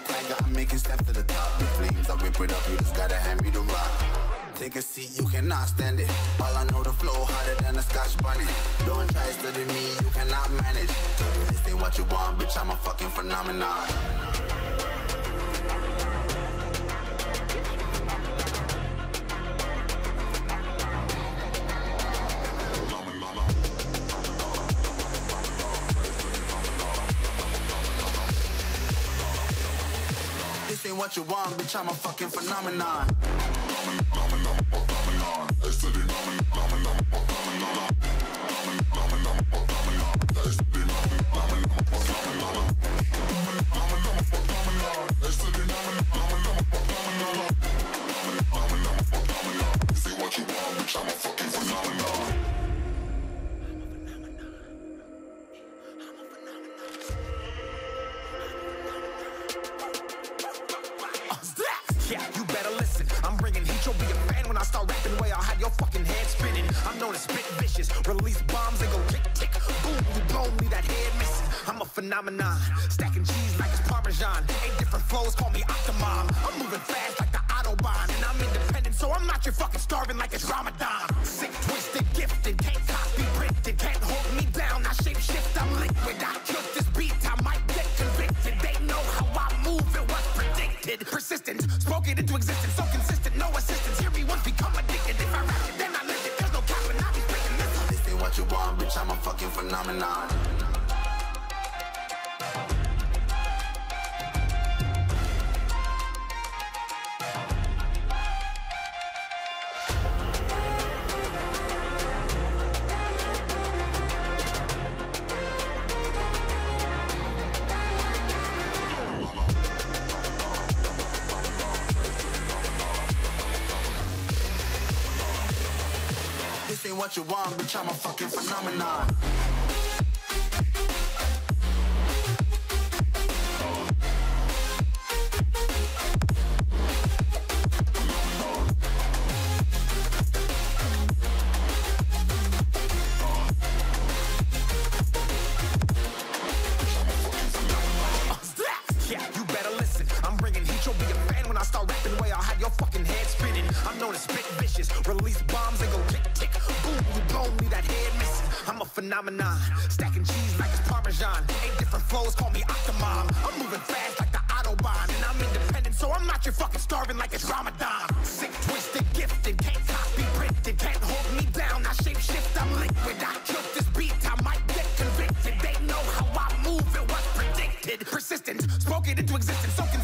tiger, I'm making steps to the top. The flames, I whip it up, you just gotta hand me the rock. Take a seat, you cannot stand it. All I know, the flow harder than a Scotch bunny. Don't try studying me, you cannot manage. This ain't what you want, bitch, I'm a fucking phenomenon. This ain't what you want, bitch, I'm a fucking phenomenon. Yeah, you better listen. I'm bringing heat, you'll be a fan when I start rapping. Way I'll have your fucking head spinning. I'm known as spit vicious, release bombs and go tick tick. Boom, you blow me, that head missing. I'm a phenomenon, stacking cheese like it's Parmesan. 8 different flows, call me Octomom. I'm moving fast like the Autobahn, and I'm independent, so I'm not your fucking starving like it's Ramadan. Sick, twisted, gifted, can't copy, printed, can't hold me down. I shape shift, I'm liquid. I killed this beat, I might get convicted. They know how I move, it was predicted. Persistent, spoke it into existence, so consistent, no assistance. Hear me once, become addicted. If I rap it, then I live it. There's no cap and I be breaking this. This ain't what you want, bitch, I'm a fucking phenomenon. This ain't what you want, bitch, I'm a fucking phenomenon. Yeah, you better listen. I'm bringing heat, you'll be a fan when I start rapping. Way I'll have your fucking head spinning. I'm known as spit vicious, release bombs and go tick tick. Boom, you blow me, that head missing. I'm a phenomenon, stacking cheese like it's Parmesan. 8 different flows, call me Octomom. I'm moving fast like the Autobahn, and I'm independent, so I'm not your fucking starving like it's Ramadan. Sick, twisted, gifted, can't copy, printed, can't hold me down. I shape shift, I'm liquid. I killed this beat, I might get convicted. They know how I move, it was predicted. Persistent, spoke it into existence, so consistent.